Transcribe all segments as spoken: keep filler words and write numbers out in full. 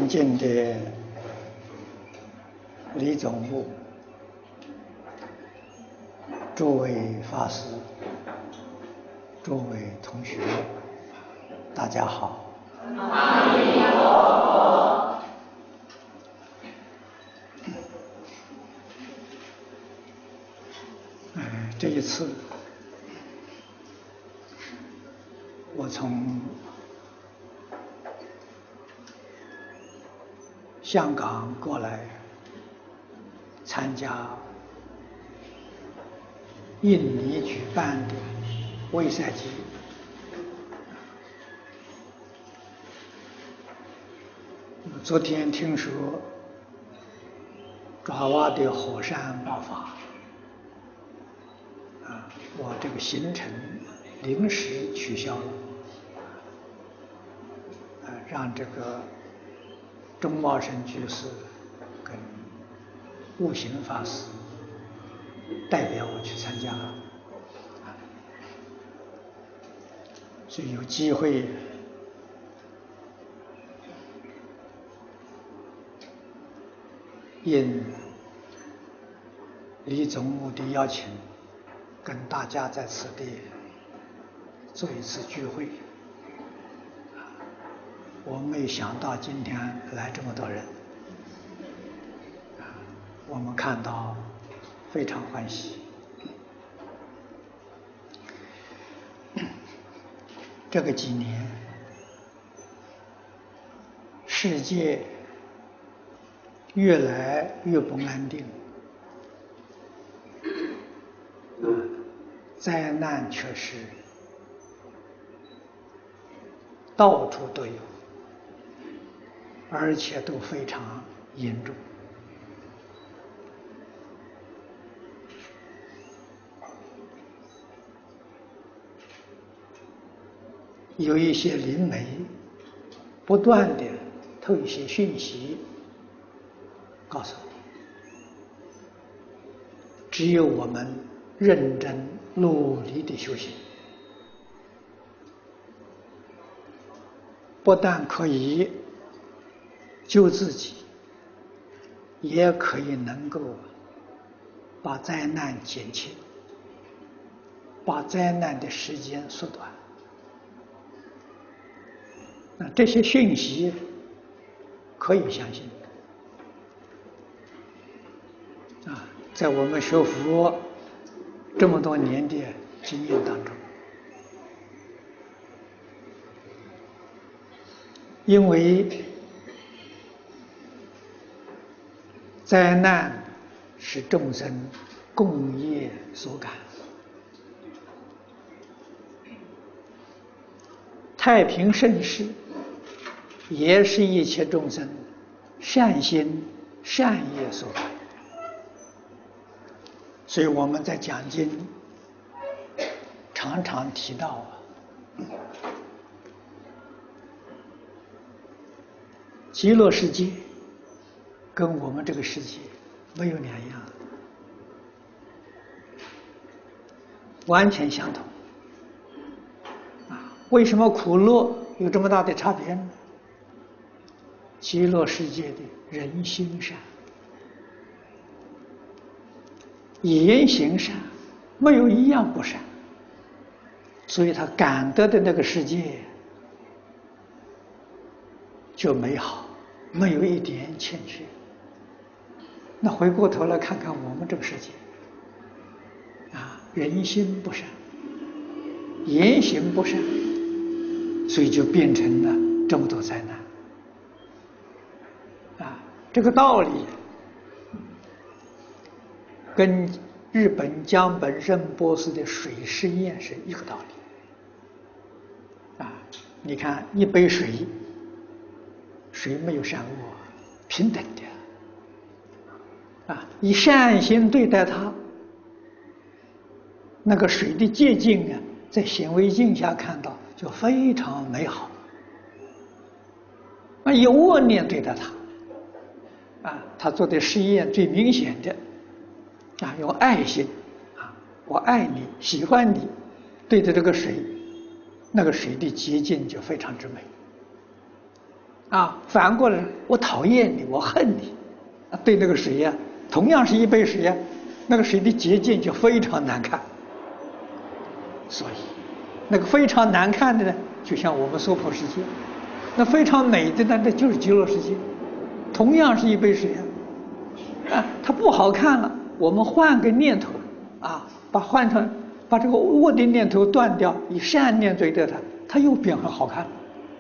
敬的李总务、诸位法师、诸位同学，大家好。 阿弥陀佛。 嗯，这一次我从香港过来参加印尼举办的威赛季，昨天听说爪哇的火山爆发，啊，我这个行程临时取消了，啊，让这个钟茂生居士跟悟行法师代表我去参加，所以有机会应李总务的邀请，跟大家在此地做一次聚会。我没想到今天来这么多人，我们看到非常欢喜。这个几年，世界越来越不安定，灾难确实到处都有，而且都非常严重。有一些灵媒不断地透一些讯息告诉你，只有我们认真努力的修行，不但可以救自己，也可以能够把灾难减轻，把灾难的时间缩短。那这些讯息可以相信啊，在我们学佛这么多年的经验当中，因为灾难是众生共业所感，太平盛世也是一切众生善心善业所感。所以我们在讲经常常提到啊，极乐世界跟我们这个世界没有两样，完全相同。啊，为什么苦乐有这么大的差别呢？极乐世界的人心善，言行善，没有一样不善，所以他感得的那个世界就美好，没有一点欠缺。那回过头来看看我们这个世界，啊，人心不善，言行不善，所以就变成了这么多灾难。啊，这个道理跟日本江本胜博士的水试验是一个道理。啊，你看一杯水，水没有善恶，平等的。啊，以善心对待它，那个水的洁净啊，在显微镜下看到就非常美好。啊，以恶念对待它，啊，他做的实验最明显的，啊，用爱心，啊，我爱你，喜欢你，对着这个水，那个水的洁净就非常之美。 啊，反过来我讨厌你，我恨你，啊，对那个水呀、啊，同样是一杯水呀、啊，那个水的洁净就非常难看。所以，那个非常难看的呢，就像我们娑婆世界；那非常美的呢，那就是极乐世界。同样是一杯水啊，啊，它不好看了，我们换个念头啊，把换成把这个恶的念头断掉，以善念对待它，它又变很好看了。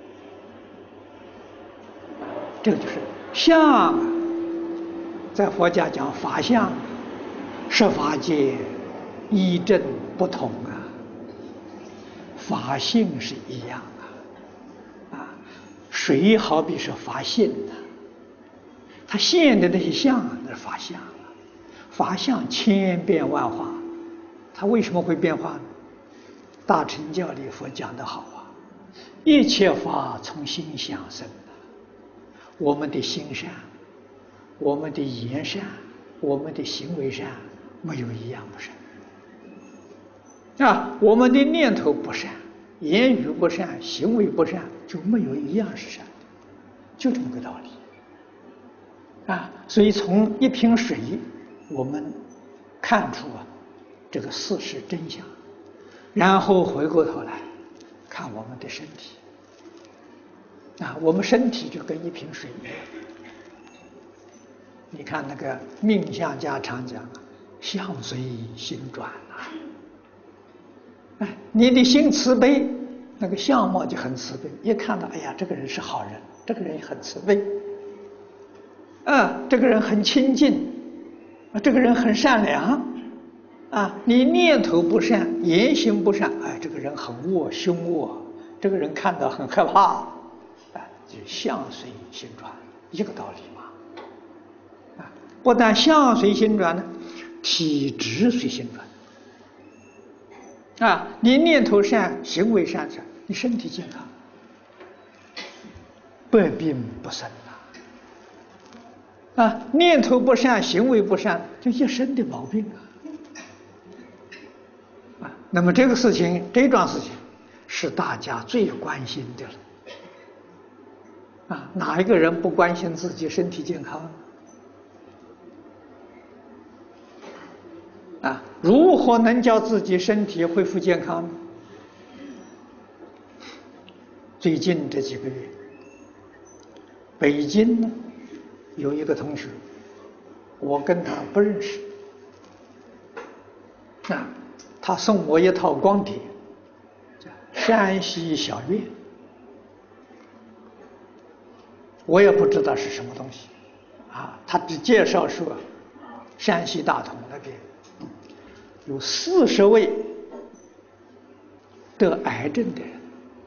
这个就是相啊，在佛家讲法相，十法界一正不同啊，法性是一样啊，啊，水好比是法性的，它现的那些相啊，那是法相啊，法相千变万化，它为什么会变化呢？大乘教里佛讲得好啊，一切法从心想生。我们的心善，我们的言善，我们的行为善，没有一样不善啊！我们的念头不善，言语不善，行为不善，就没有一样是善的，就这么个道理啊！所以从一瓶水，我们看出啊这个事实真相，然后回过头来看我们的身体。啊，我们身体就跟一瓶水一样。你看那个命相家常讲啊，相随心转啊。哎，你的心慈悲，那个相貌就很慈悲。一看到，哎呀，这个人是好人，这个人也很慈悲。啊，这个人很亲近，啊，这个人很善良。啊，你念头不善，言行不善，哎，这个人很恶，凶恶，这个人看到很害怕。就相随心转，一个道理嘛。啊，不但相随心转呢，体质随心转。啊，你念头善，行为善善，你身体健康，百病不生啊。啊，念头不善，行为不善，就一身的毛病啊。啊，那么这个事情，这桩事情，是大家最关心的了。啊，哪一个人不关心自己身体健康呢？啊，如何能叫自己身体恢复健康呢？最近这几个月，北京呢有一个同学，我跟他不认识，啊，他送我一套光碟，叫《山西小院》。我也不知道是什么东西，啊，他只介绍说，山西大同那边有四十位得癌症的人，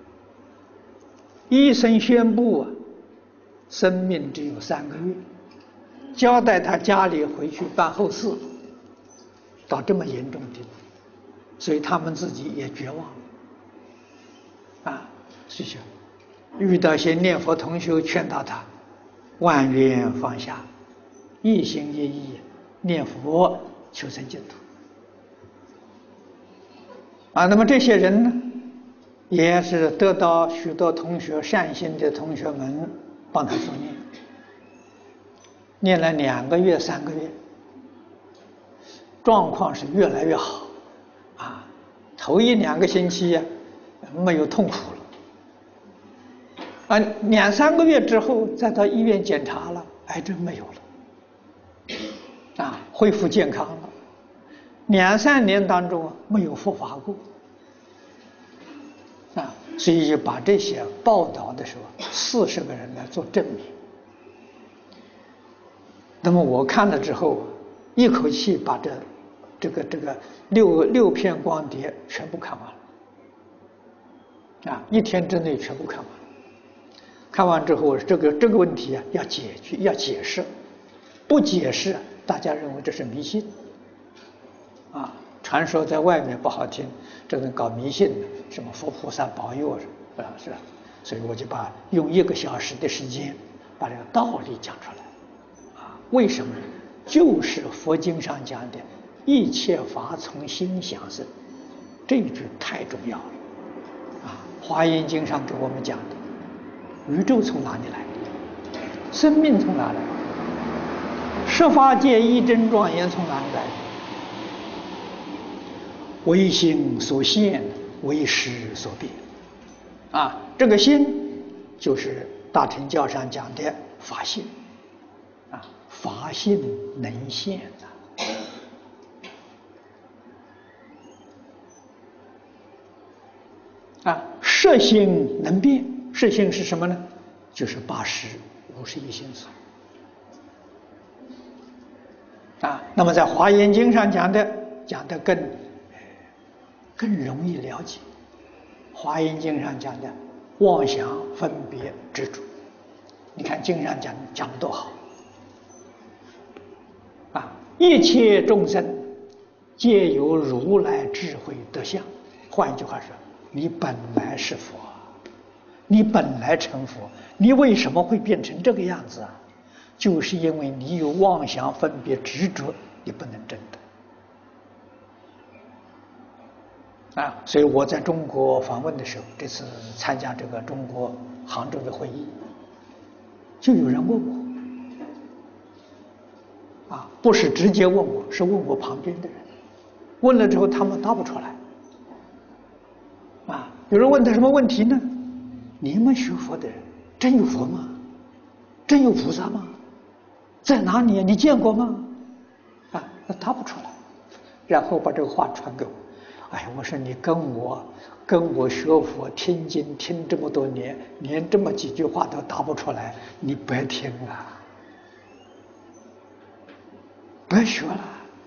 医生宣布啊，生命只有三个月，交代他家里回去办后事，到这么严重的地步，所以他们自己也绝望了，啊，所以说。遇到些念佛同修劝导他，万缘放下，一心一意念佛求生净土。啊，那么这些人呢，也是得到许多同学善心的同学们帮他助念，念了两个月、三个月，状况是越来越好，啊，头一两个星期呀，没有痛苦了。啊，两三个月之后再到医院检查了，癌症没有了，啊，恢复健康了。两三年当中没有复发过，啊，所以就把这些报道的时候，四十个人来做证明。那么我看了之后，一口气把这这个这个六六片光碟全部看完了，啊，一天之内全部看完了。看完之后，我说这个这个问题啊，要解决，要解释，不解释，大家认为这是迷信，啊，传说在外面不好听，这个搞迷信的，什么佛菩萨保佑啊，是吧？所以我就把用一个小时的时间，把这个道理讲出来，啊，为什么？就是佛经上讲的“一切法从心想生”，这一句太重要了，啊，《华严经》上给我们讲的。宇宙从哪里来的？ 生命从哪来？十法界一真庄严从哪里来？为心所现，为识所变。啊，这个心就是大乘教上讲的法性。啊，法性能现的。啊，色性能变。色性是什么呢？就是八识无十一心所。啊，那么在《华严经》上讲的，讲的更更容易了解。《华严经》上讲的妄想、分别、执着，你看经上讲讲的多好。啊，一切众生皆有如来智慧德相。换一句话说，你本来是佛，你本来成佛，你为什么会变成这个样子啊？就是因为你有妄想、分别、执着，你不能证得。啊，所以我在中国访问的时候，这次参加这个中国杭州的会议，就有人问我，啊，不是直接问我，是问我旁边的人，问了之后他们答不出来。啊，有人问他什么问题呢？你们学佛的人，真有佛吗？真有菩萨吗？在哪里？你见过吗？啊，他答不出来，然后把这个话传给我。哎，我说你跟我跟我学佛听经听这么多年，连这么几句话都答不出来，你白听了，白学了。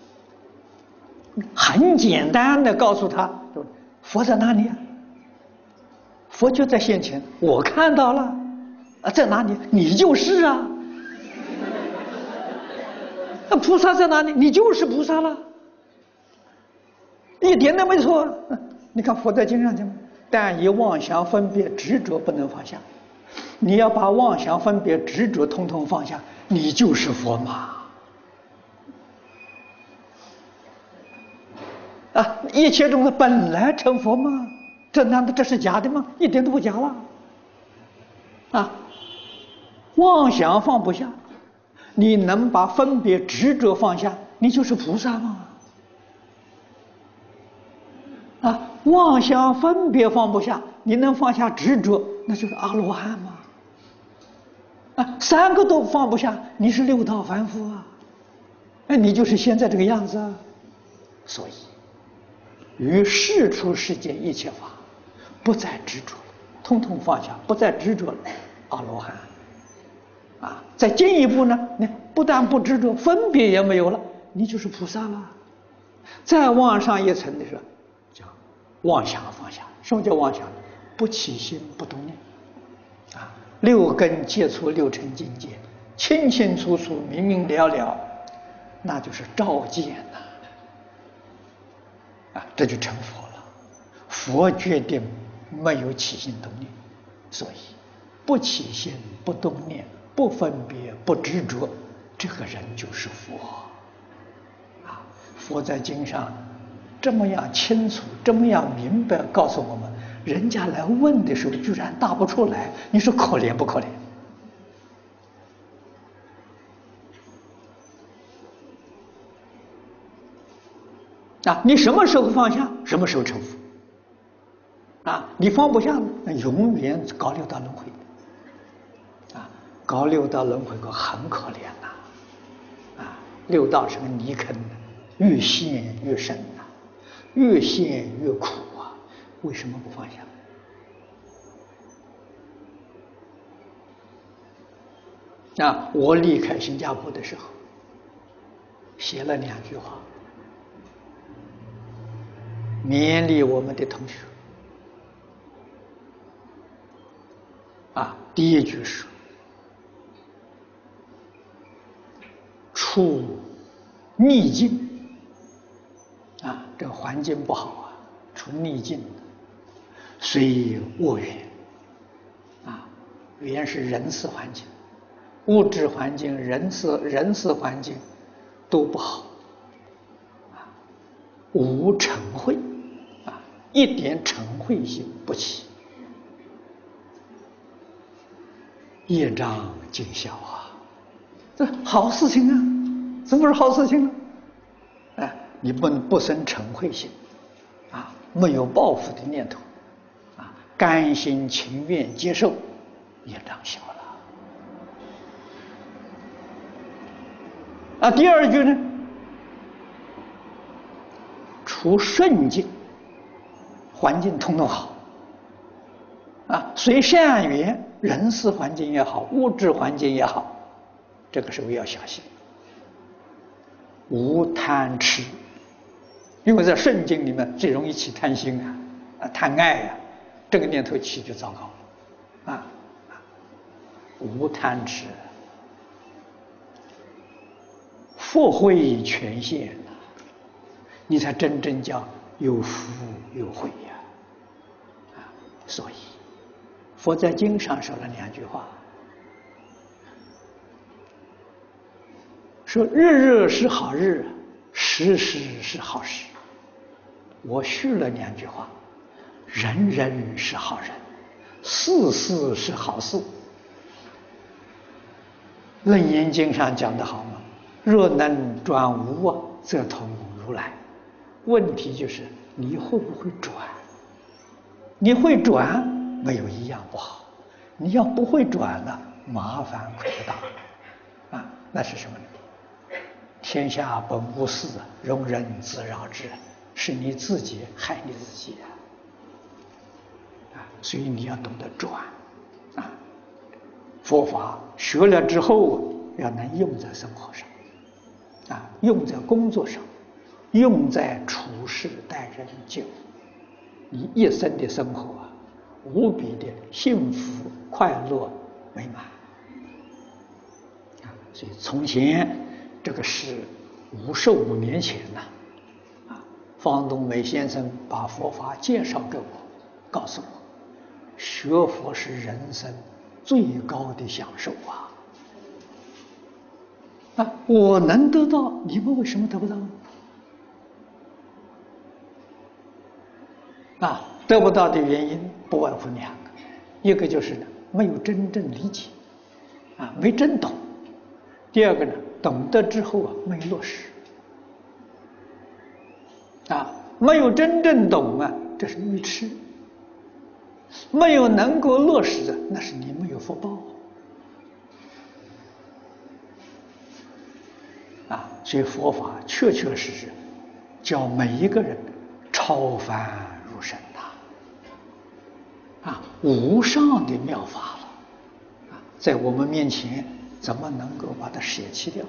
很简单的告诉他，佛在哪里啊？佛就在现前，我看到了啊，在哪里？你就是啊。那菩萨在哪里？你就是菩萨了，一点都没错。你看佛在经上讲，但以妄想分别执着不能放下。你要把妄想分别执着统统放下，你就是佛嘛。啊，一切众生本来成佛嘛，这难道这是假的吗？一点都不假了。啊，妄想放不下，你能把分别执着放下，你就是菩萨嘛。啊，妄想分别放不下，你能放下执着，那就是阿罗汉嘛。啊，三个都放不下，你是六道凡夫啊。哎，你就是现在这个样子啊。所以，于世出世间一切法，不再执着了，通通放下，不再执着了，阿罗汉。啊，再进一步呢，你不但不执着，分别也没有了，你就是菩萨了。再往上一层的时候，叫妄想放下。什么叫妄想？不起心不动念。啊，六根接触六尘境界，清清楚楚、明明了了，那就是照见呐。啊，这就成佛了。佛决定没有起心动念，所以不起心不动念，不分别不执着，这个人就是佛。啊，佛在经上这么样清楚，这么样明白告诉我们，人家来问的时候居然答不出来，你说可怜不可怜？啊，你什么时候放下，什么时候成佛。啊，你放不下，那永远搞六道轮回。啊，搞六道轮回可很可怜呐。啊，六道是个泥坑，越陷越深呐，越陷越苦啊。为什么不放下？啊，我离开新加坡的时候，写了两句话，勉励我们的同学。啊，第一句是出逆境。啊，这个环境不好啊，出逆境，虽恶缘。啊，缘是人事环境，物质环境、人事人事环境都不好。啊，无嗔恚。啊，一点嗔恚心不起。 业障尽消啊！这好事情啊，怎么不是好事情呢？哎，你不能不生嗔恚心啊，没有报复的念头啊，甘心情愿接受，业障消了。啊，第二句呢，处顺境，环境通通好啊，随善缘，人事环境也好，物质环境也好，这个时候要小心，无贪痴，因为在顺境里面最容易起贪心啊，啊贪爱呀、啊，这个念头起就糟糕了啊，无贪痴。福慧全现了，你才真正叫有福有慧呀！啊，所以佛在经上说了两句话，说日日是好日，时时是好时。我续了两句话，人人是好人，事事是好事。楞严经上讲得好吗？若能转无啊，则同如来。问题就是你会不会转？你会转，没有一样不好；你要不会转呢，麻烦可不大。啊，那是什么呢？天下本无事，庸人自扰之，是你自己害你自己啊！啊，所以你要懂得转啊。佛法学了之后，要能用在生活上。啊，用在工作上，用在处事待人接物，你一生的生活啊，无比的幸福、快乐、美满。啊，所以从前这个是五十五年前呐，啊，方东美先生把佛法介绍给我，告诉我，学佛是人生最高的享受啊。啊，我能得到，你们为什么得不到呢？啊，得不到的原因不外乎两个，一个就是呢没有真正理解，啊，没真懂；第二个呢，懂得之后啊没落实，啊，没有真正懂啊，这是愚痴；没有能够落实的，那是你没有福报。啊，所以佛法确确实实教每一个人超凡入圣呐，啊，无上的妙法了，啊，在我们面前怎么能够把它舍弃掉？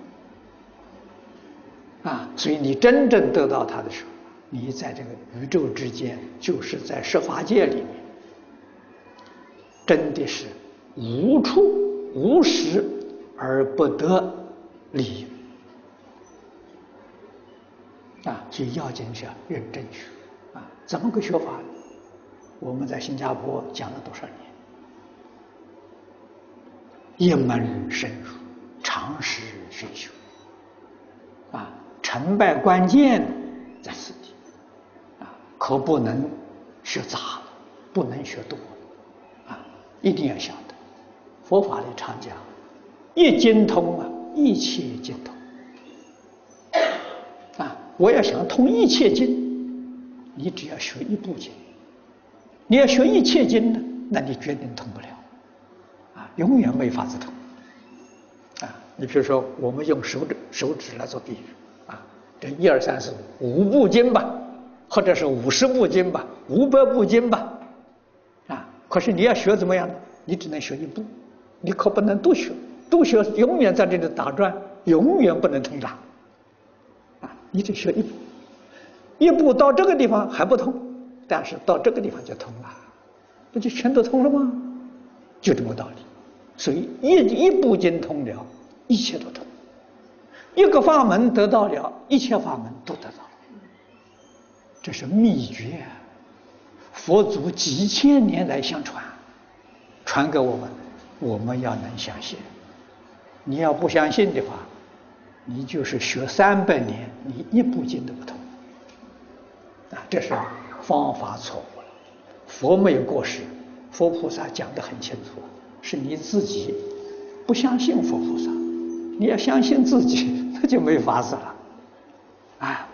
啊，所以你真正得到它的时候，你在这个宇宙之间，就是在十法界里面，真的是无处无时而不得利益。啊，所以要紧是要认真学啊！怎么个学法呢？我们在新加坡讲了多少年？一门深入，长时深修。啊，成败关键在此地，啊，可不能学杂了，不能学多了，啊，一定要晓得，佛法里常讲，一经通啊，一切经通。啊，我要想通一切经，你只要学一部经；你要学一切经呢，那你决定通不了，啊，永远没法子通。啊，你比如说，我们用手指手指来做比喻，啊，这一二三四五五部经吧，或者是五十部经吧，五百部经吧，啊，可是你要学怎么样呢？你只能学一部，你可不能都学，都学永远在这里打转，永远不能通达。你只学一步，一步到这个地方还不通，但是到这个地方就通了，不就全都通了吗？就这么道理。所以一一步经通了，一切都通；一个法门得到了，一切法门都得到了。这是秘诀啊！佛祖几千年来相传，传给我们，我们要能相信。你要不相信的话，你就是学三百年，你一部经都不通，啊，这是方法错误了。佛没有过失，佛菩萨讲得很清楚， 是你自己不相信佛菩萨，你要相信自己，那就没法子了。啊，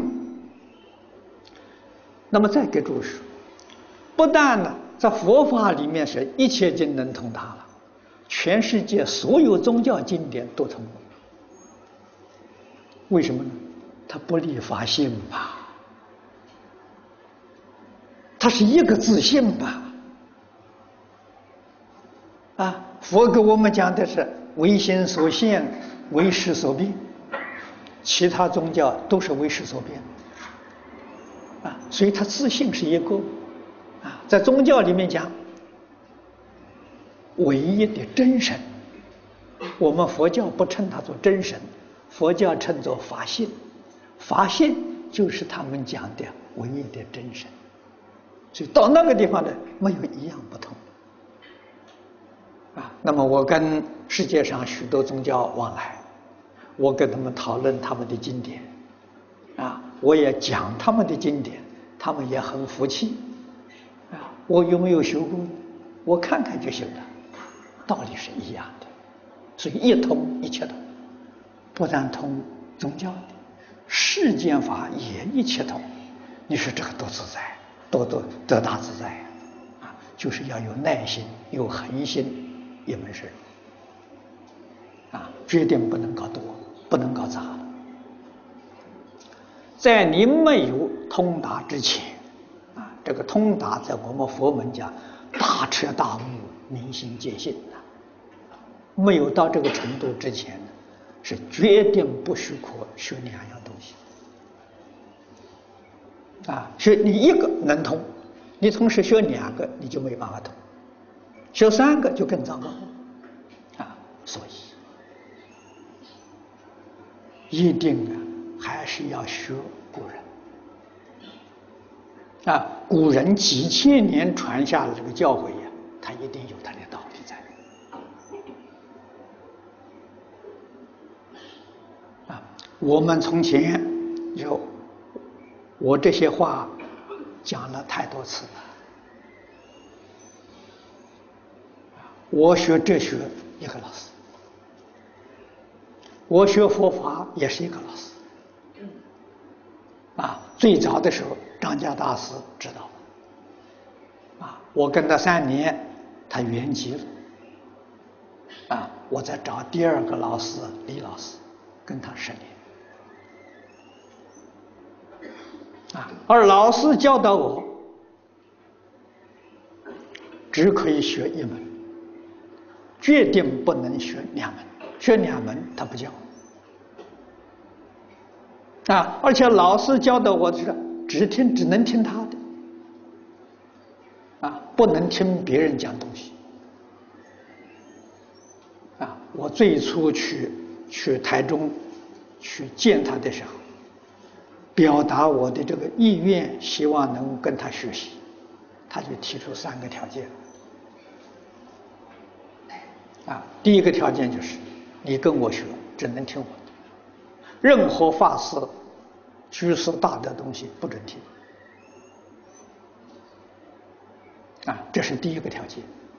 那么再给诸位说，不但呢在佛法里面是一切经能通达了，全世界所有宗教经典都通过。为什么呢？它不离法性吧，它是一个自性吧。啊，佛给我们讲的是唯心所现，唯识所变，其他宗教都是唯识所变。啊，所以它自性是一个。啊，在宗教里面讲，唯一的真神，我们佛教不称它做真神，佛教称作法性，法性就是他们讲的唯一的真神。所以到那个地方呢，没有一样不同。啊，那么我跟世界上许多宗教往来，我跟他们讨论他们的经典，啊，我也讲他们的经典，他们也很服气。啊，我有没有学过？我看看就行了，道理是一样的，所以一通一切通，不但通宗教的，世间法也一切通。你说这个多自在，多多得大自在啊！就是要有耐心，有恒心，一门事啊，决定不能搞多，不能搞杂了。在你没有通达之前。这个通达在我们佛门讲大彻大悟，明心见性的，没有到这个程度之前呢，是决定不许可学两样东西。啊，学你一个能通，你同时学两个，你就没办法通；学三个就更糟糕。啊，所以一定啊，还是要学古人。啊，古人几千年传下的这个教诲呀，它一定有它的道理在。啊，我们从前有我这些话讲了太多次了。我学哲学一个老师，我学佛法也是一个老师。啊，最早的时候，张家大师知道，啊，我跟他三年，他圆寂了，啊，我再找第二个老师李老师，跟他十年，啊，而老师教导我，只可以学一门，决定不能学两门，学两门他不教。啊，而且老师教导我是只听，只能听他的，啊，不能听别人讲东西。啊，我最初去去台中去见他的时候，表达我的这个意愿，希望能跟他学习，他就提出三个条件。啊，第一个条件就是你跟我学，只能听我的。任何法师、居士大的东西不准听，啊，这是第一个条件。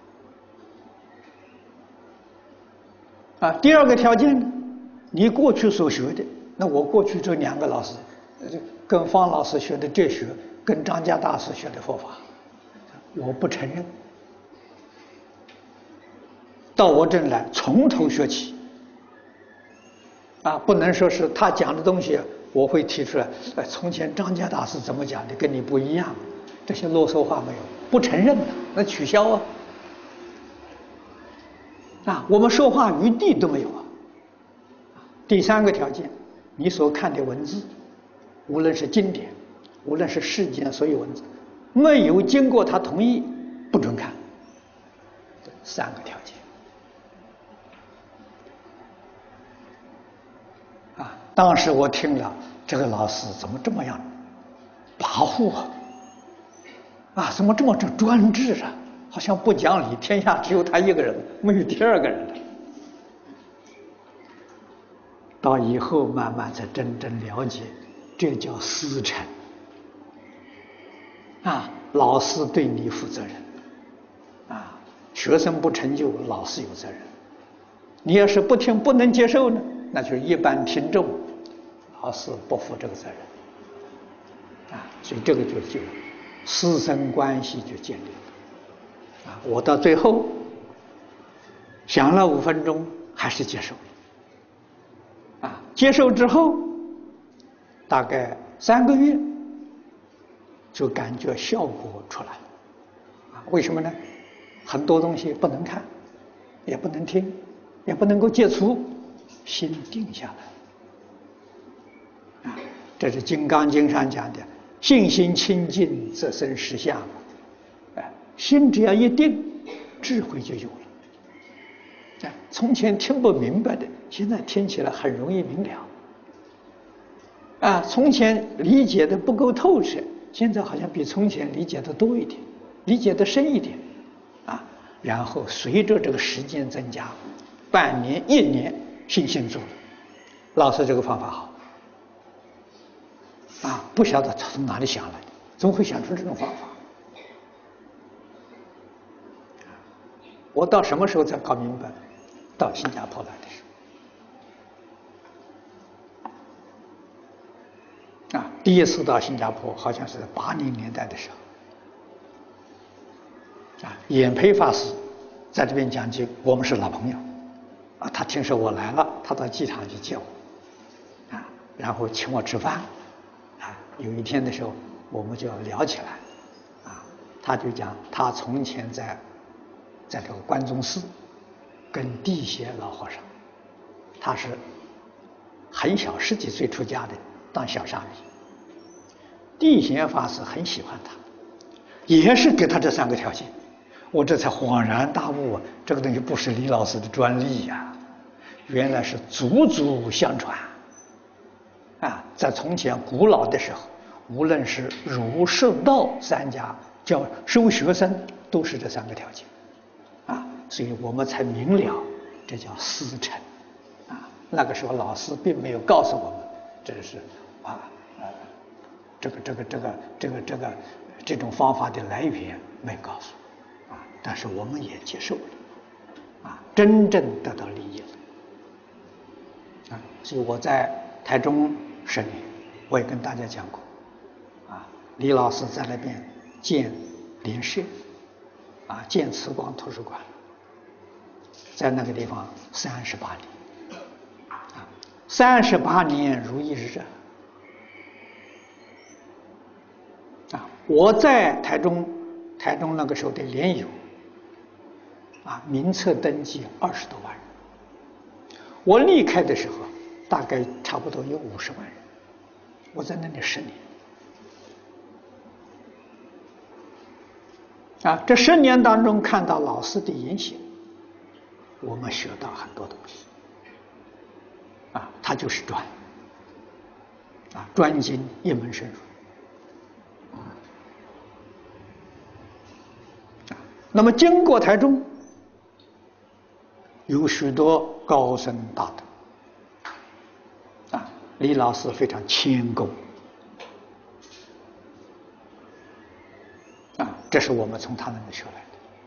啊，第二个条件呢？你过去所学的，那我过去这两个老师，跟方老师学的哲学，跟张家大师学的佛法，我不承认。到我这儿来，从头学起。啊，不能说是他讲的东西，我会提出来。呃，从前张家大师怎么讲的，跟你不一样，这些啰嗦话没有，不承认的，那取消啊！啊，我们说话余地都没有啊。第三个条件，你所看的文字，无论是经典，无论是世间所有文字，没有经过他同意，不准看。三个条件。啊，当时我听了这个老师怎么这么样跋扈啊？啊，怎么这么这专制啊？好像不讲理，天下只有他一个人，没有第二个人了。到以后慢慢才真正了解，这叫师承。啊，老师对你负责任，啊， 学生不成就，老师有责任。你要是不听、不能接受呢，那就是一般听众，老师不负这个责任。啊，所以这个就就师生关系就建立了。啊，我到最后想了五分钟，还是接受了。啊，接受之后，大概三个月，就感觉效果出来了。啊，为什么呢？很多东西不能看，也不能听，也不能够接触，心定下来。啊，这是《金刚经》上讲的“信心清净，则生实相”。哎，心只要一定，智慧就有了。啊，从前听不明白的，现在听起来很容易明了。啊，从前理解的不够透彻，现在好像比从前理解的多一点，理解的深一点。啊，然后随着这个时间增加，半年、一年，信心足了。老师这个方法好。啊，不晓得他从哪里想来的，怎么会想出这种方法？我到什么时候才搞明白？到新加坡来的时候。啊，第一次到新加坡好像是在八零年代的时候。啊，演培法师在这边讲经，我们是老朋友。啊，他听说我来了，他到机场去接我。啊，然后请我吃饭。啊，有一天的时候，我们就聊起来。啊，他就讲他从前在在这个关中寺跟地协老和尚，他是很小十几岁出家的，当小沙弥。地协法师很喜欢他，也是给他这三个条件。我这才恍然大悟啊，这个东西不是李老师的专利呀、啊，原来是祖祖相传。啊，在从前古老的时候，无论是儒释道三家教收学生，都是这三个条件。啊，所以我们才明了，这叫师承。啊，那个时候老师并没有告诉我们，这是啊呃，这个这个这个这个这个这种方法的来源没告诉。啊，但是我们也接受了，啊，真正得到利益了。啊，所以我在台中十年，我也跟大家讲过，啊，李老师在那边建联社，啊，建慈光图书馆，在那个地方三十八年，啊，三十八年如一日。啊，我在台中。台中那个时候的联友，啊，名册登记二十多万人。我离开的时候，大概差不多有五十万人。我在那里十年，啊，这十年当中看到老师的言行，我们学到很多东西。啊，他就是专，啊，专精一门深入。那么经过台中，有许多高僧大德，啊，李老师非常谦恭，啊，这是我们从他那里学来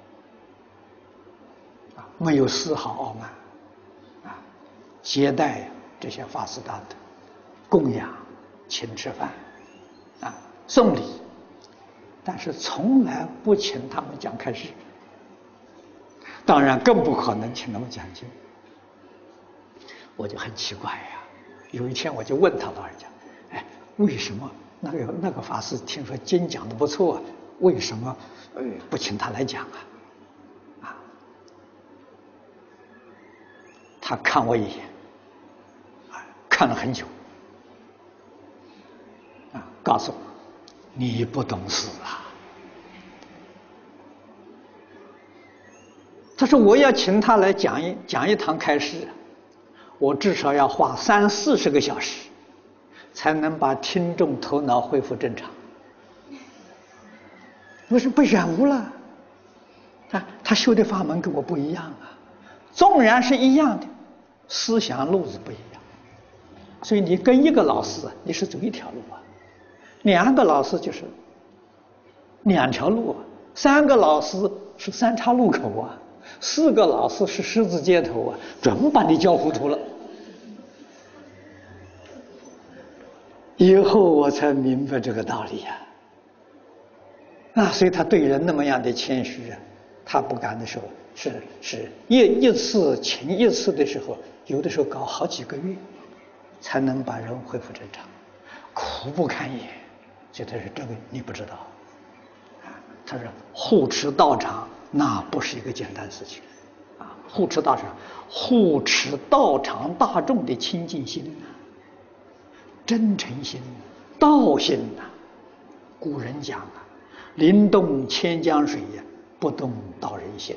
的，啊，没有丝毫傲慢，啊，接待这些法师大德，供养，请吃饭，啊，送礼。但是从来不请他们讲开示，当然更不可能请他们讲经。我就很奇怪呀，有一天我就问他老人家：“哎，为什么那个那个法师听说经讲的不错啊，为什么呃不请他来讲啊？”啊，他看我一眼，啊，看了很久，啊，告诉我。你不懂事啊！他说我要请他来讲一讲一堂开示，我至少要花三四十个小时，才能把听众头脑恢复正常。我说被染污了，啊，他修的法门跟我不一样啊，纵然是一样的，思想路子不一样，所以你跟一个老师，你是走一条路啊。两个老师就是两条路，三个老师是三岔路口啊，四个老师是十字街头啊，准把你教糊涂了。以后我才明白这个道理呀、啊。啊，所以他对人那么样的谦虚啊，他不敢的时候，是是一一次请一次的时候，有的时候搞好几个月，才能把人恢复正常，苦不堪言。所以他说这个你不知道，啊，他说护持道场那不是一个简单事情，啊，护持道场，护持道场大众的清净心呐、啊，真诚心、道心呐、啊。古人讲啊，临动千江水呀、啊，不动道人心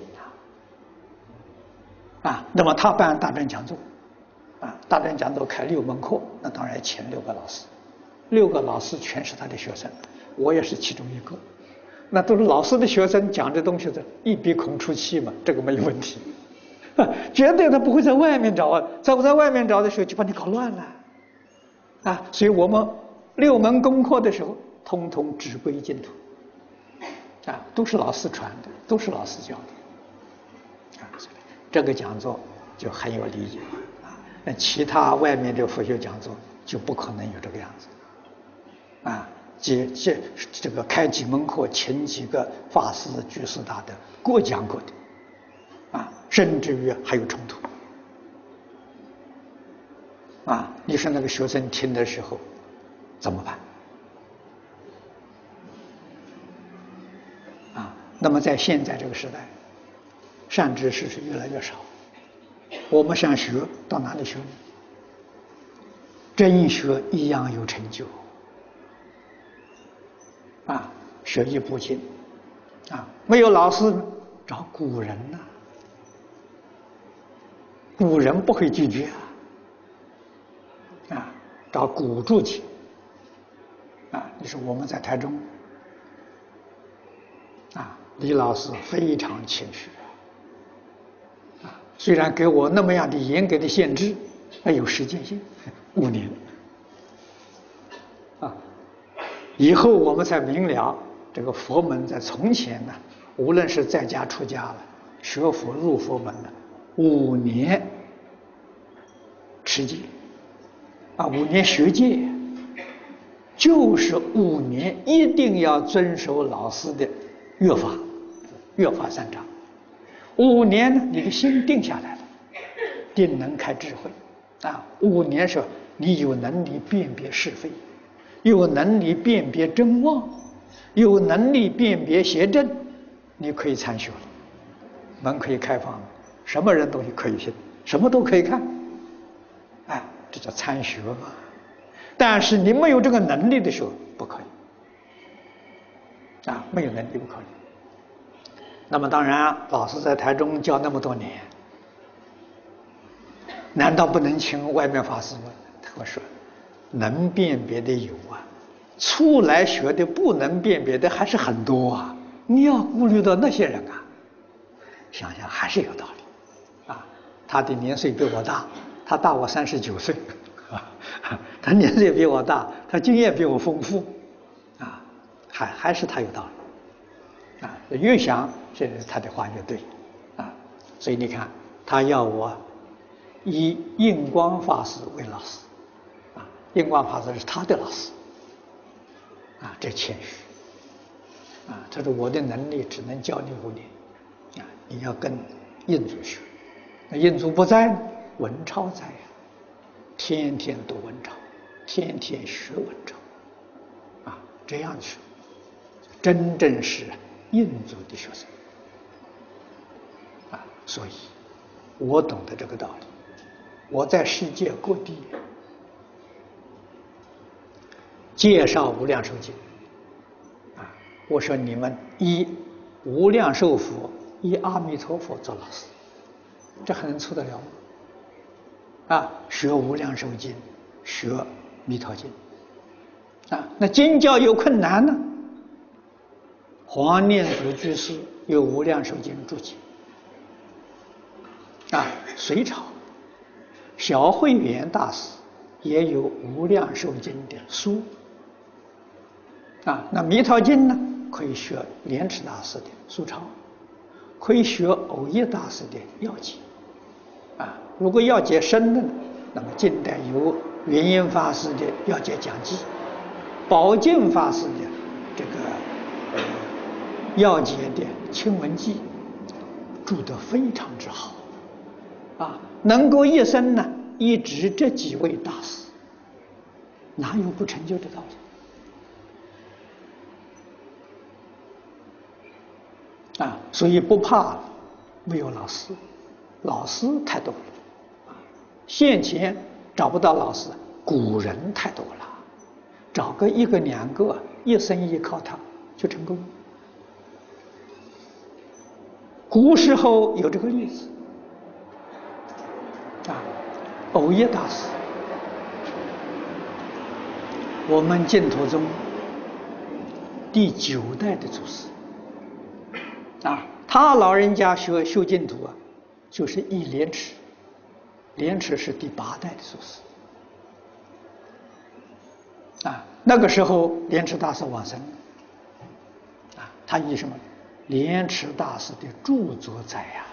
呐、啊。啊，那么他办大专讲座，啊，大专讲座开六门课，那当然请六个老师。六个老师全是他的学生，我也是其中一个。那都是老师的学生讲这东西的，一鼻孔出气嘛，这个没有问题。绝对他不会在外面找啊，在我在外面找的时候就把你搞乱了。啊，所以我们六门功课的时候，通通只归净土。啊，都是老师传的，都是老师教的。啊，这个讲座就很有利益。啊，那其他外面的佛学讲座就不可能有这个样子。啊，这这这个开几门课，请几个法师、居士大德，各讲各的，啊，甚至于还有冲突，啊，你说那个学生听的时候怎么办？啊，那么在现在这个时代，善知识是越来越少，我们想学到哪里学呢？真学一样有成就。啊，学艺不精，啊，没有老师找古人呐、啊，古人不会拒绝啊，啊，找古著去，啊，你说我们在台中，啊，李老师非常谦虚，啊，虽然给我那么样的严格的限制，那有时间性，五年。以后我们才明了，这个佛门在从前呢，无论是在家出家了，学佛入佛门了，五年持戒，啊，五年学戒，就是五年一定要遵守老师的乐法，乐法三章。五年呢，你的心定下来了，定能开智慧，啊，五年时候你有能力辨别是非。有能力辨别真妄，有能力辨别邪正，你可以参学了，门可以开放了，什么人都可以信，什么都可以看，哎，这叫参学嘛。但是你没有这个能力的时候，不可以，啊，没有能力不可以。那么当然，老师在台中教那么多年，难道不能请外面法师吗？我说。能辨别的有啊，出来学的不能辨别的还是很多啊。你要顾虑到那些人啊，想想还是有道理啊。他的年岁比我大，他大我三十九岁啊，他年岁比我大，他经验比我丰富啊，还还是他有道理啊。越想，这他的话越对啊。所以你看，他要我以印光法师为老师。印光法师是他的老师，啊，这谦虚，啊，他说我的能力只能教你五年，啊，你要跟印祖学，那印祖不在，文超在呀，天天读文超，天天学文超，啊，这样学，真正是印祖的学生，啊，所以我懂得这个道理，我在世界各地。介绍无量寿经，啊，我说你们依无量寿佛、依阿弥陀佛做老师，这还能错得了吗？啊，学无量寿经，学弥陀经，啊，那经教有困难呢？黄念祖居士有无量寿经注解，啊，隋朝小慧远大师也有无量寿经的书。啊，那弥陀经呢，可以学莲池大师的苏超， 可以学藕益大师的要解。啊，如果要解深的呢，那么近代有圆瑛法师的要解讲记，宝镜法师的这个呃要解的清文记，注得非常之好。啊，能够一生呢一直这几位大师，哪有不成就的道理？啊，所以不怕没有老师，老师太多了。现前找不到老师，古人太多了，找个一个两个，一生依靠他就成功。古时候有这个例子。啊，藕益大师，我们净土宗第九代的祖师。啊，他老人家学修净土啊，就是一莲池，莲池是第八代的祖师。啊，那个时候莲池大师往生了。啊，他以什么？莲池大师的著作在呀。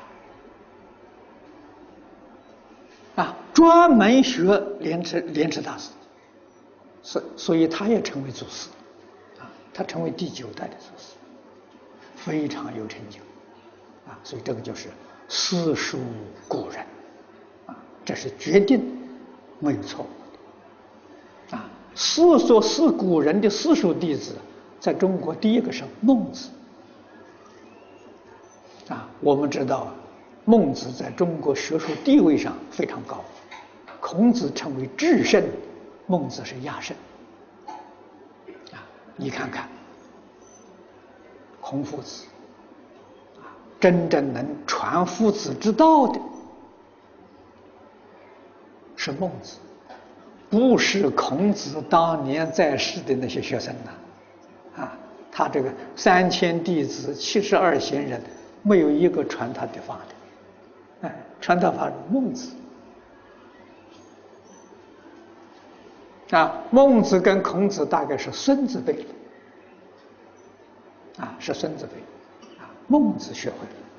啊，专门学莲池莲池大师，所所以他也成为祖师。啊，他成为第九代的祖师。非常有成就，啊，所以这个就是私塾古人，啊，这是决定没有错误的，啊，私所是古人的私塾弟子，在中国第一个是孟子，啊，我们知道孟子在中国学术地位上非常高，孔子称为至圣，孟子是亚圣，啊，你看看。孔夫子，啊，真正能传夫子之道的是孟子，不是孔子当年在世的那些学生呐，啊，他这个三千弟子、七十二贤人，没有一个传他的法的，哎，传他法是孟子，啊，孟子跟孔子大概是孙子辈。啊，是孙子辈，啊，孟子学会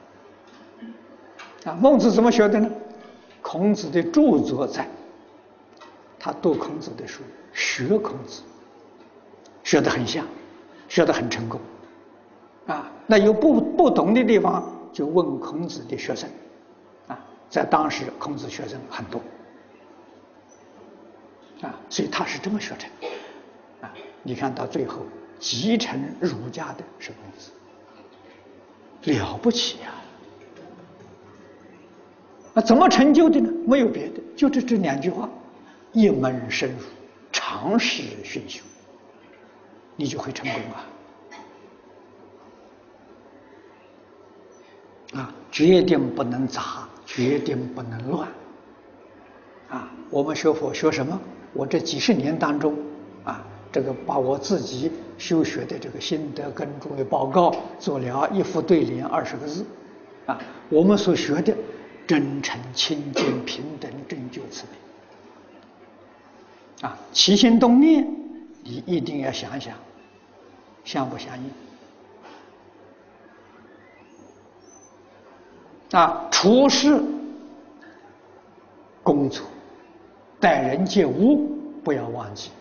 了。啊，孟子怎么学的呢？孔子的著作在，他读孔子的书，学孔子，学得很像，学得很成功。啊，那有不不懂的地方，就问孔子的学生。啊，在当时孔子学生很多。啊，所以他是这么学成。啊，你看到最后。继承儒家的是孟子，了不起呀！那怎么成就的呢？没有别的，就这这两句话：一门深入，常识熏修，你就会成功啊！啊，决定不能杂，决定不能乱。啊，我们学佛学什么？我这几十年当中，啊。这个把我自己修学的这个心得跟诸位报告做了一副对联二十个字，啊，我们所学的真诚、清净、平等、正觉、慈悲，啊，起心动念，你一定要想想，相不相应？啊，处事、工作、待人接物，不要忘记。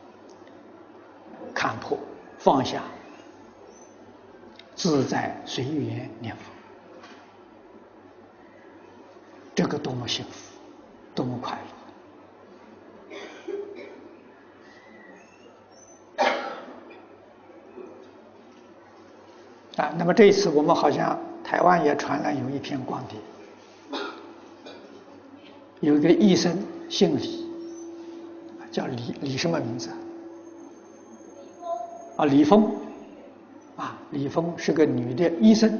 看破放下，自在随缘念佛，这个多么幸福，多么快乐啊！那么这一次我们好像台湾也传来有一篇光碟，有一个医生姓李，叫李李什么名字？啊，李峰，啊，李峰是个女的医生，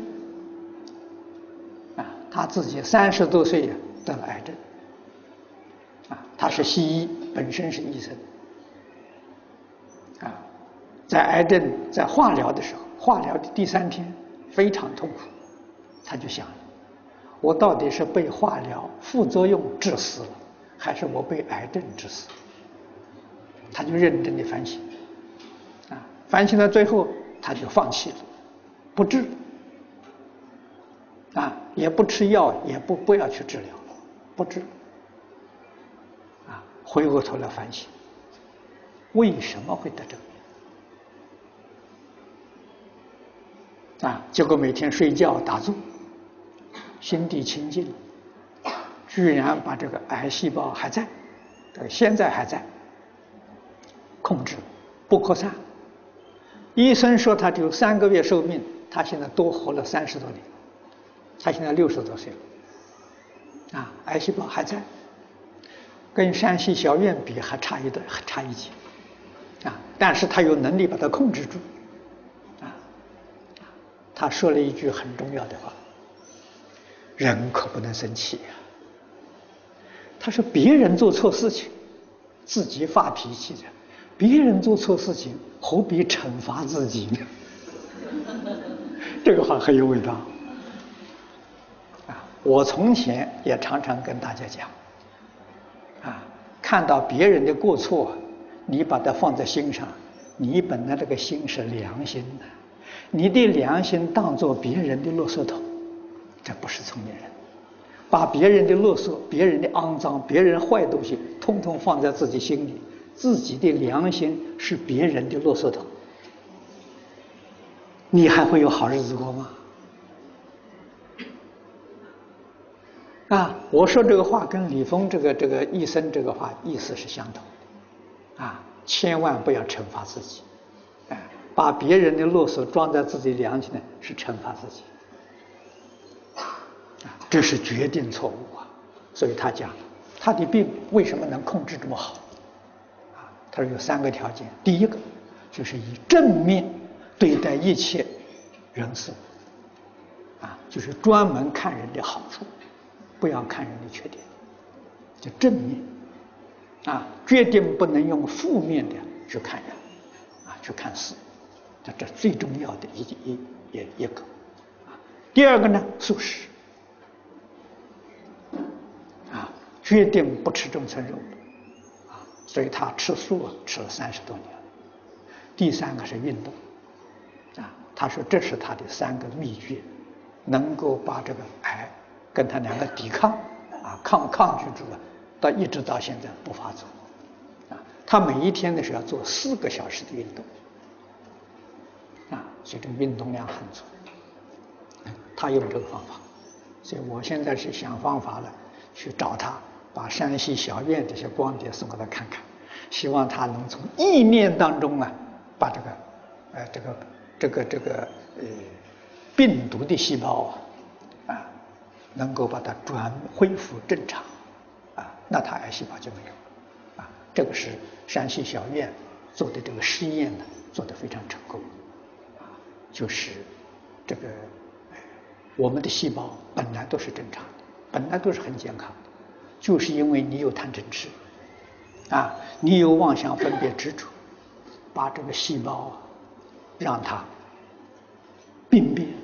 啊，她自己三十多岁呀得了癌症，啊，她是西医，本身是医生，啊，在癌症在化疗的时候，化疗的第三天非常痛苦，她就想，我到底是被化疗副作用致死了，还是我被癌症致死？她就认真的反省。反省到最后，他就放弃了，不治。 啊，也不吃药，也不不要去治疗，不治。啊，回过头来反省，为什么会得这个病？啊，结果每天睡觉打坐，心地清净，居然把这个癌细胞还在，这个现在还在，控制不扩散。医生说他只有三个月寿命，他现在多活了三十多年，他现在六十多岁了，啊，癌细胞还在，跟山西小院比还差一段，还差一截，啊，但是他有能力把它控制住，啊，他说了一句很重要的话：人可不能生气呀。他说别人做错事情，自己发脾气的。别人做错事情，何必惩罚自己呢？这个话很有味道啊！我从前也常常跟大家讲啊，看到别人的过错，你把它放在心上，你本来这个心是良心的，你的良心当作别人的垃圾桶，这不是聪明人。把别人的垃圾、别人的肮脏、别人坏东西，通通放在自己心里。自己的良心是别人的垃圾桶，你还会有好日子过吗？啊，我说这个话跟李峰这个这个医生这个话意思是相同的，啊，千万不要惩罚自己，啊，把别人的垃圾装在自己良心呢，是惩罚自己，啊，这是决定错误啊。所以他讲，他的病为什么能控制这么好？他说有三个条件，第一个就是以正面对待一切人事，啊，就是专门看人的好处，不要看人的缺点，叫正面，啊，决定不能用负面的去看人，啊，去看事，这这最重要的一一一一个，啊，第二个呢，素食，啊，决定不吃众生肉。所以他吃素吃了三十多年。第三个是运动，啊，他说这是他的三个秘诀，能够把这个癌跟他两个抵抗，啊，抗抗拒住了，到一直到现在不发作，啊，他每一天呢是要做四个小时的运动，啊，所以这个运动量很足。他用这个方法，所以我现在是想方法了，去找他。把山西小院这些光碟送给他看看，希望他能从意念当中啊，把这个，呃，这个这个这个呃病毒的细胞啊，啊，能够把它转恢复正常，啊，那他癌细胞就没有，啊，这个是山西小院做的这个实验呢，做得非常成功，啊，就是这个，我们的细胞本来都是正常的，本来都是很健康的。就是因为你有贪嗔痴，啊，你有妄想分别执着，把这个细胞啊，让它病变，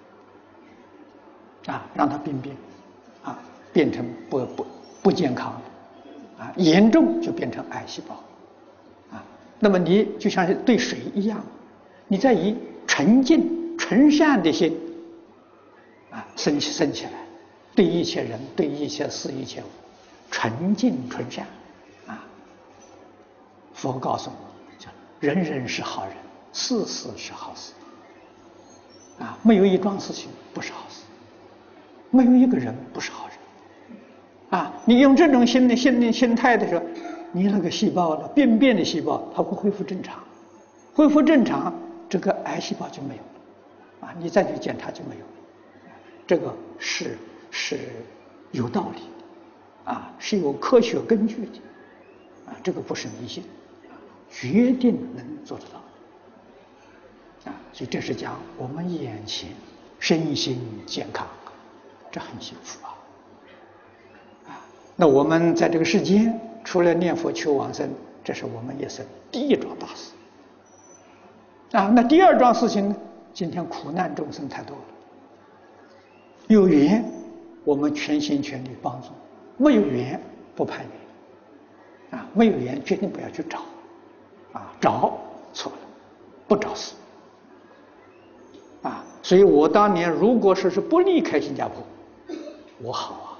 啊，让它病变，啊，变成不不不健康的，啊，严重就变成癌细胞，啊，那么你就像是对水一样，你在以纯净纯善的心，啊，生起生起来，对一切人，对一切事，一切物。纯净纯善，啊！佛告诉我，叫人人是好人，事事是好事，啊，没有一桩事情不是好事，没有一个人不是好人，啊！你用这种心的心的心态的时候，你那个细胞了，病变的细胞，它会恢复正常，恢复正常，这个癌细胞就没有了，啊！你再去检查就没有了，这个是是有道理。啊，是有科学根据的，啊，这个不是迷信，啊，决定能做得到，啊，所以这是讲我们眼前身心健康，这很幸福啊，啊，那我们在这个世间，除了念佛求往生，这是我们一生第一桩大事，啊，那第二桩事情呢？今天苦难众生太多了，有缘，我们全心全力帮助。没有缘不攀缘，啊，没有缘决定不要去找，啊，找错了，不找死，啊， 所以我当年如果说是不离开新加坡，我好啊，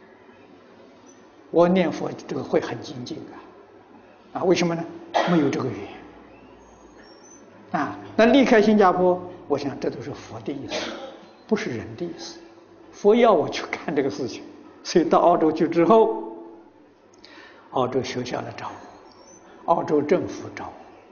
我念佛这个会很精进啊，啊，为什么呢？没有这个缘啊。那离开新加坡，我想这都是佛的意思，不是人的意思。佛要我去干这个事情，所以到澳洲去之后，澳洲学校来找我，澳洲政府找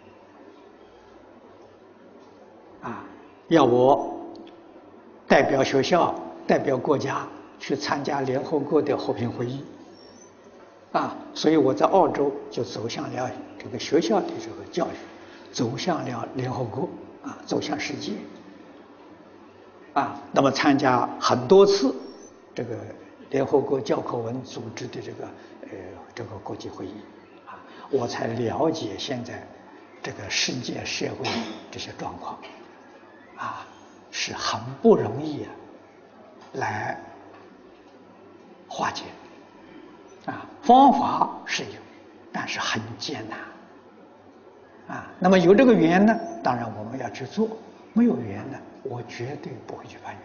我，啊，要我代表学校、代表国家去参加联合国的和平会议，啊，所以我在澳洲就走向了这个学校的这个教育，走向了联合国，啊，走向世界，啊，那么参加很多次这个联合国教科文组织的这个呃这个国际会议，啊，我才了解现在这个世界社会这些状况，啊，是很不容易啊来化解，啊，方法是有，但是很艰难，啊，那么有这个缘呢，当然我们要去做；没有缘呢，我绝对不会去攀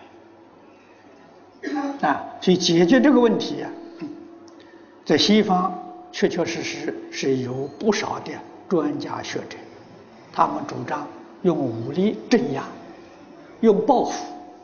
缘，啊，所以解决这个问题啊，在西方确确实实是有不少的专家学者，他们主张用武力镇压，用报复，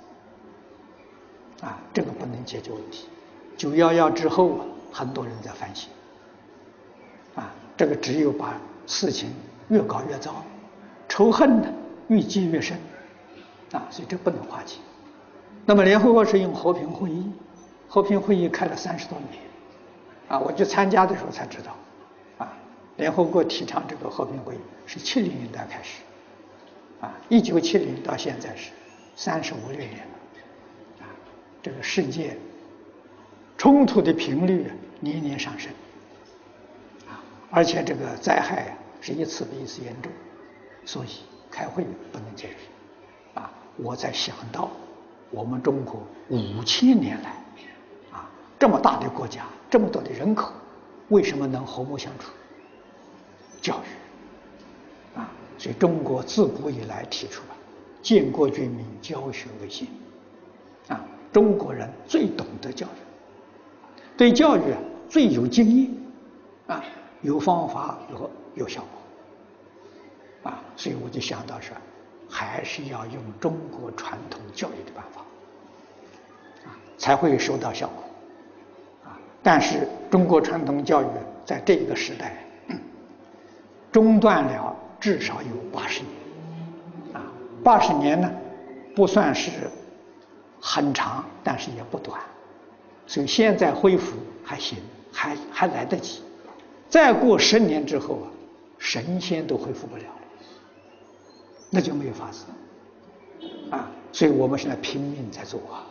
啊，这个不能解决问题。九一一之后啊，很多人在反省，啊，这个只有把事情越搞越糟，仇恨呢越积越深，啊，所以这不能化解。那么联合国是用和平会议，和平会议开了三十多年，啊，我去参加的时候才知道，啊，联合国提倡这个和平会议是七零年代开始，啊，一九七零到现在是三十五六年了，啊，这个世界冲突的频率年年上升，啊，而且这个灾害啊是一次比一次严重，所以开会不能解决，啊，我才想到我们中国五千年来，啊，这么大的国家，这么多的人口，为什么能和睦相处？教育，啊，所以中国自古以来提出了建国军民，教学为先，啊，中国人最懂得教育，对教育啊最有经验，啊，有方法有有效果，啊，所以我就想到说，还是要用中国传统教育的办法，啊，才会收到效果，啊，但是中国传统教育在这个时代中断了至少有八十年，啊，八十年呢不算是很长，但是也不短，所以现在恢复还行，还还来得及。再过十年之后啊，神仙都恢复不了了，那就没有法子啊！所以我们现在拼命在做啊，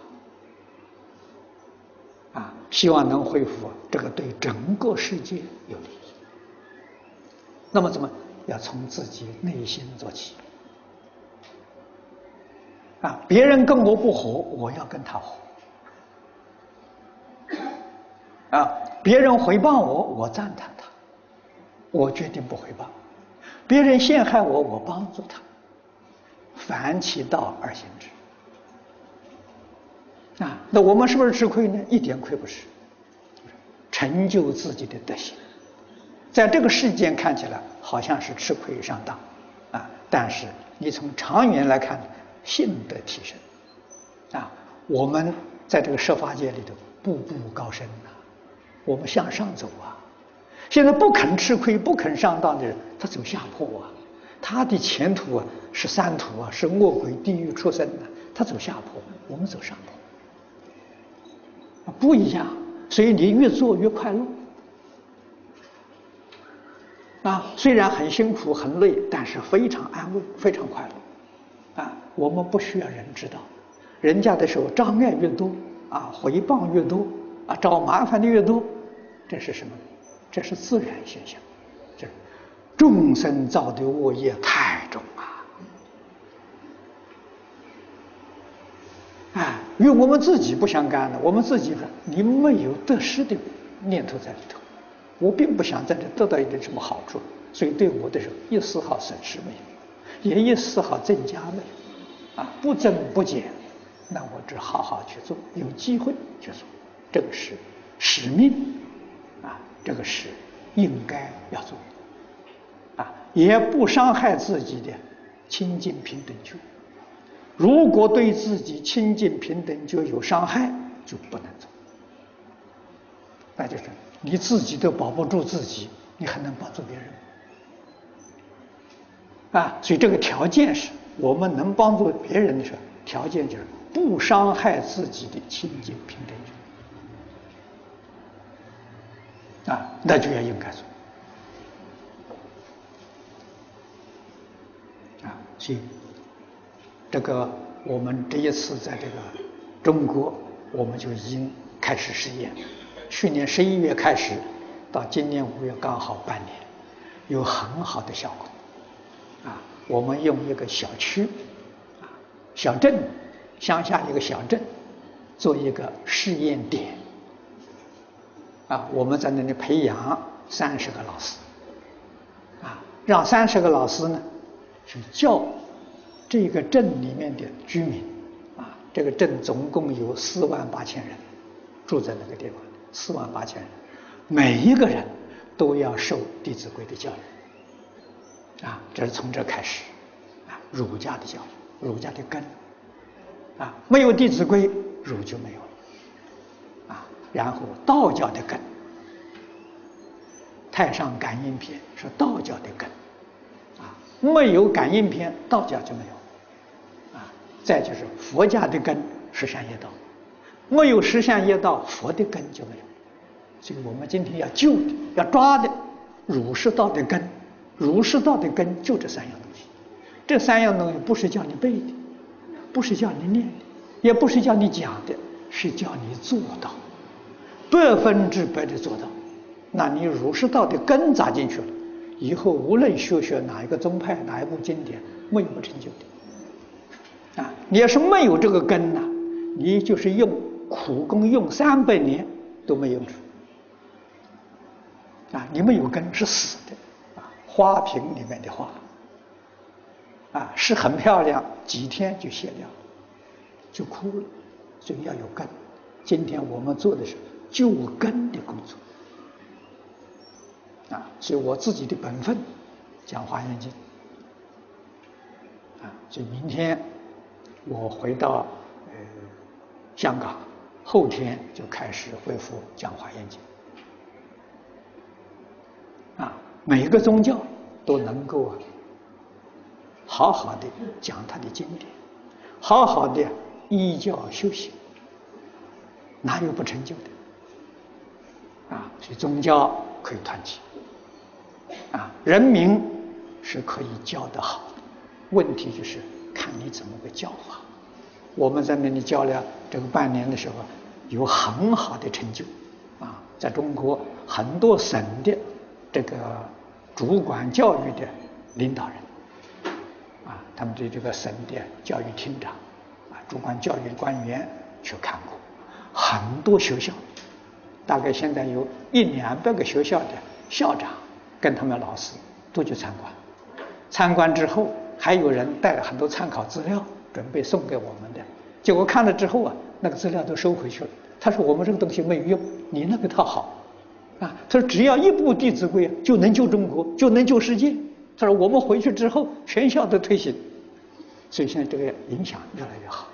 啊，希望能恢复，这个对整个世界有利益。那么怎么要从自己内心做起啊？别人跟我不和，我要跟他和啊！别人诽谤我，我赞叹他，我决定不诽谤；别人陷害我，我帮助他。凡其道而行之啊！那我们是不是吃亏呢？一点亏不是，成就自己的德行。在这个世间看起来好像是吃亏上当啊，但是你从长远来看，性德提升啊，我们在这个设法界里头步步高升啊，我们向上走啊。现在不肯吃亏不肯上当的人，他走下坡啊，他的前途啊是三途啊，是恶鬼地狱出生的，他走下坡，我们走上坡，不一样。所以你越做越快乐啊，虽然很辛苦很累，但是非常安慰，非常快乐啊。我们不需要人知道，人家的时候障碍越多啊，诽谤越多啊，找麻烦的越多，这是什么？这是自然现象，这众生造的恶业太重啊！啊，与我们自己不相干的，我们自己说你没有得失的念头在里头。我并不想在这得到一点什么好处，所以对我的时候一丝毫损失没有，也一丝毫增加没有。 啊，不增不减，那我只好好去做，有机会去做，这个是使命啊，这个是应该要做啊，也不伤害自己的清净平等觉。如果对自己清净平等觉有伤害，就不能做。那就是你自己都保不住自己，你还能帮助别人啊？所以这个条件是我们能帮助别人的时候，条件就是不伤害自己的清净平等觉啊，那就要应该做啊。所以这个我们这一次在这个中国，我们就已经开始实验。去年十一月开始，到今年五月刚好半年，有很好的效果。啊，我们用一个小区，啊，小镇，乡下一个小镇，做一个试验点。啊，我们在那里培养三十个老师，啊，让三十个老师呢去教这个镇里面的居民，啊，这个镇总共有四万八千人住在那个地方。四万八千人，每一个人都要受《弟子规》的教育，啊，这是从这开始，啊，儒家的教育，儒家的根，啊，没有《弟子规》，儒就没有了，啊，然后道教的根，《太上感应篇》是道教的根，啊，没有感应篇，道教就没有，啊，再就是佛家的根，十善业道。没有十善业道，佛的根就没有。所以我们今天要救的、要抓的，儒释道的根。儒释道的根就这三样东西。这三样东西不是叫你背的，不是叫你念的，也不是叫你讲的，是叫你做到，百分之百的做到。那你儒释道的根扎进去了，以后无论学学哪一个宗派、哪一部经典，没有不成就的。啊，你要是没有这个根呐、啊，你就是用苦功用三百年都没用处啊！你没有根是死的啊，花瓶里面的花啊，是很漂亮，几天就谢掉了，就枯了，所以要有根。今天我们做的是救根的工作啊，所以我自己的本分讲《华严经》啊，所以明天我回到呃香港。后天就开始恢复讲《华严经》啊，每一个宗教都能够啊，好好的讲它的经典，好好的依教修行，哪有不成就的啊？所以宗教可以团结啊，人民是可以教得好的，问题就是看你怎么个教法。我们在那里教了这个半年的时候，有很好的成就，啊，在中国很多省的这个主管教育的领导人，啊，他们对这个省的教育厅长，啊，主管教育官员去看过，很多学校，大概现在有一两百个学校的校长跟他们老师都去参观，参观之后还有人带了很多参考资料。准备送给我们的，结果看了之后啊，那个资料都收回去了。他说我们这个东西没有用，你那个套好，啊，他说只要一部《弟子规》就能救中国，就能救世界。他说我们回去之后全校都推行，所以现在这个影响越来越好。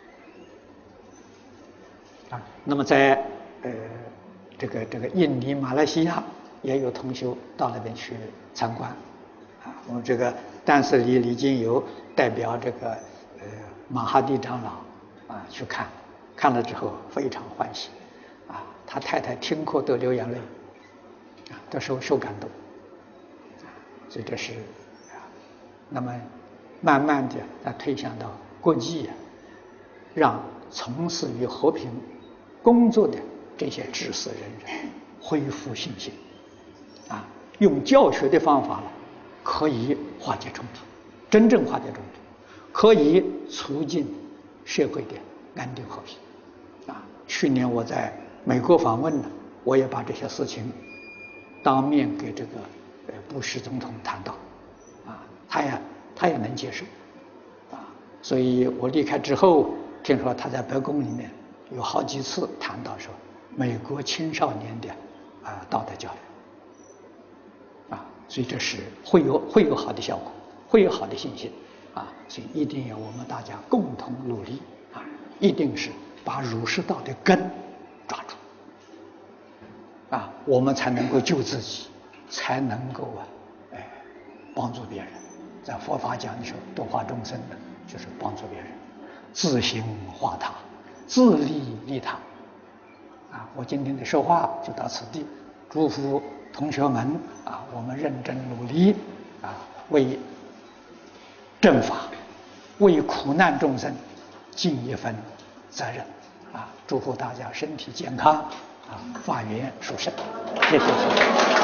啊，那么在呃这个这个印尼、马来西亚也有同学到那边去参观，啊，我们这个但是李李金友代表这个。呃，马哈蒂长老啊去看，看了之后非常欢喜，啊，他太太听课都流眼泪，啊，都受受感动，啊，所以这是啊，那么慢慢的它推向到国际，让从事于和平工作的这些知识人人恢复信心，啊，用教学的方法可以化解冲突，真正化解冲突。可以促进社会的安定和平，啊！去年我在美国访问呢，我也把这些事情当面给这个呃布什总统谈到，啊，他也他也能接受，啊， 所以我离开之后，听说他在白宫里面有好几次谈到说美国青少年的啊道德教育，啊，所以这是会有会有好的效果，会有好的信心，啊，所以一定要我们大家共同努力，啊，一定是把儒释道的根抓住，啊，我们才能够救自己，才能够啊，哎，帮助别人。在佛法讲的时候，度化众生的，就是帮助别人，自行化他，自利利他。啊，我今天的说话就到此地，祝福同学们啊，我们认真努力啊，为正法，为苦难众生尽一份责任啊！祝福大家身体健康啊，法缘殊胜，谢谢。